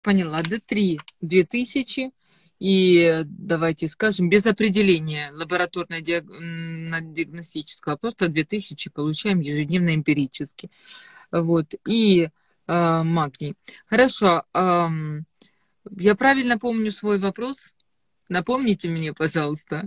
Поняла. D3 2000. И давайте скажем, без определения лабораторно-диагностического, просто 2000 получаем ежедневно эмпирически. Вот. И магний. Хорошо. Я правильно помню свой вопрос? Напомните мне, пожалуйста.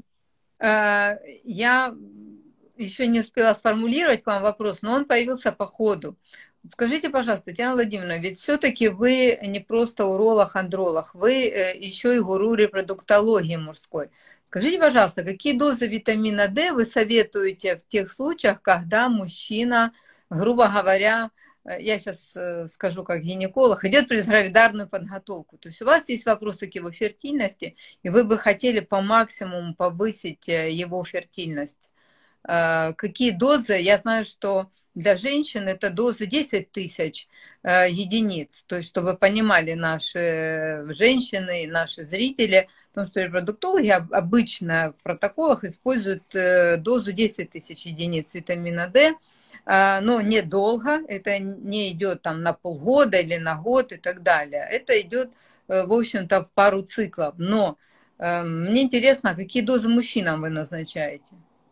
Я еще не успела сформулировать к вам вопрос, но он появился по ходу. Скажите, пожалуйста, Татьяна Владимировна, ведь все-таки вы не просто уролог-андролог, вы еще и гуру репродуктологии мужской. Скажите, пожалуйста, какие дозы витамина D вы советуете в тех случаях, когда мужчина, грубо говоря, я сейчас скажу как гинеколог, идет предгравидарную подготовку. То есть у вас есть вопросы к его фертильности, и вы бы хотели по максимуму повысить его фертильность. Какие дозы? Я знаю, что для женщин это дозы 10 тысяч единиц. То есть, чтобы понимали наши женщины, наши зрители, потому что репродуктологи обычно в протоколах используют дозу 10 тысяч единиц витамина D, но недолго, это не идет там на полгода или на год и так далее. Это идет, в общем-то, в пару циклов. Но мне интересно, какие дозы мужчинам вы назначаете?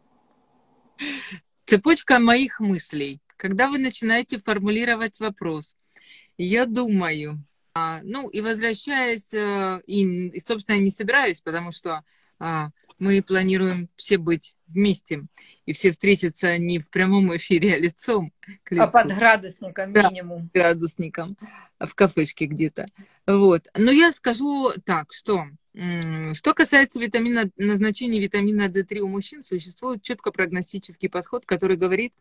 Цепочка моих мыслей. Когда вы начинаете формулировать вопрос, я думаю, ну и возвращаясь, собственно, не собираюсь, потому что мы планируем все быть вместе и все встретиться не в прямом эфире, а лицом к А под лицу. градусником Да, минимум. градусником в кафешке где-то. Вот. Но я скажу так, что что касается назначения витамина D3 у мужчин, существует четко прогностический подход, который говорит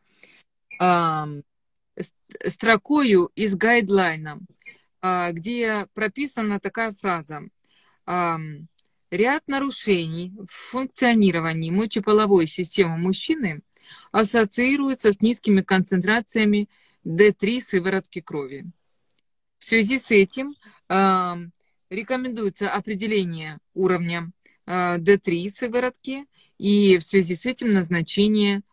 строкою из гайдлайна, где прописана такая фраза. Ряд нарушений в функционировании мочеполовой системы мужчины ассоциируется с низкими концентрациями D3 сыворотки крови. В связи с этим рекомендуется определение уровня D3 сыворотки и в связи с этим назначение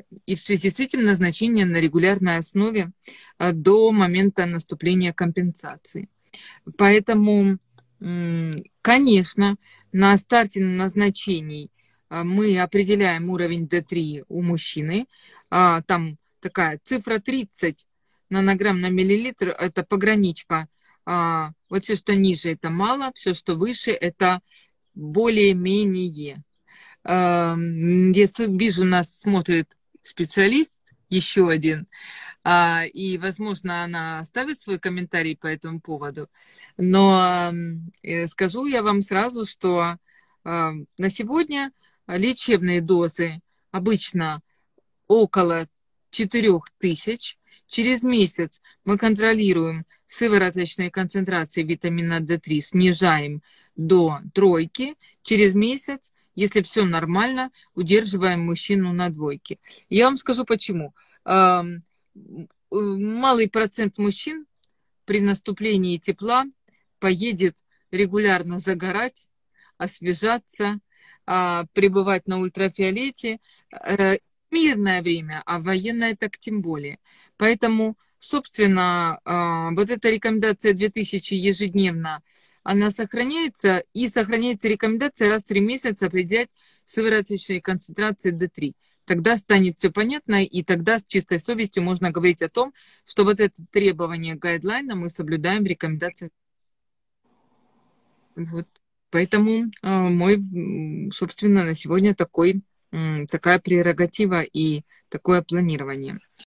на регулярной основе до момента наступления компенсации. Поэтому, конечно, на старте назначений мы определяем уровень D3 у мужчины. Там такая цифра 30 нанограмм на миллилитр – это пограничка. Вот все, что ниже, это мало, все, что выше, это более-менее. Если вижу, нас смотрит специалист, еще один, и, возможно, она оставит свой комментарий по этому поводу. Но скажу я вам сразу, что на сегодня лечебные дозы обычно около 4000. Через месяц мы контролируем сывороточные концентрации витамина D3, снижаем до 3. Через месяц, если все нормально, удерживаем мужчину на 2. Я вам скажу почему. Малый процент мужчин при наступлении тепла поедет регулярно загорать, освежаться, пребывать на ультрафиолете. Мирное время, а военное так тем более. Поэтому, собственно, вот эта рекомендация 2000 ежедневно, она сохраняется, и сохраняется рекомендация раз в 3 месяца определять сывороточные концентрации D3. Тогда станет все понятно, и тогда с чистой совестью можно говорить о том, что вот это требование гайдлайна мы соблюдаем в рекомендациях. Вот. Поэтому собственно, на сегодня такая прерогатива и такое планирование.